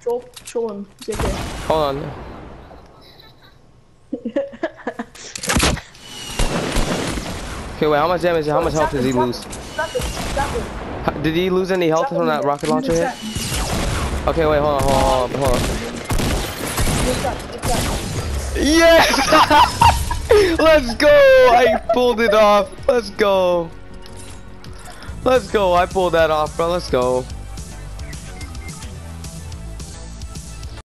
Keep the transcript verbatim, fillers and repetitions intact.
Troll, troll him. He's okay. Hold on. Okay, wait. How much damage? How much health does he lose? Did he lose any health from that rocket launcher hit? Okay, wait. Hold on. Hold on. Hold on. Yes! Let's go! I pulled it off. Let's go. Let's go. I pulled that off, bro. Let's go.